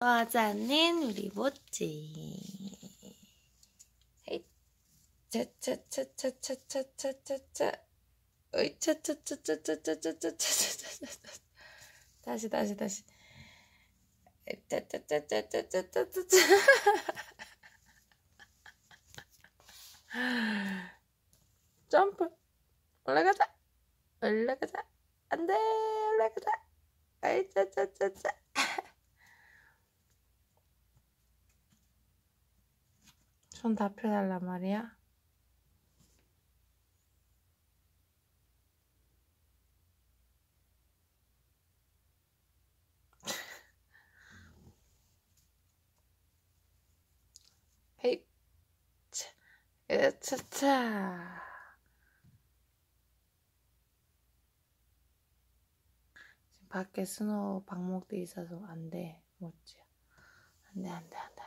하자는 우리 모찌. 헤이, 차차차차차차차차차. 어이, 차차차차차차차차차차. 다시. 차차차차차차차차. 점프. 올라가자. 안 돼, 올라가자. 아이, 차차차차. 손 다 펴달란 말이야? 헤이, 차차. 지금 밖에 스노우 방목돼 있어서 안 돼, 못지. 안 돼.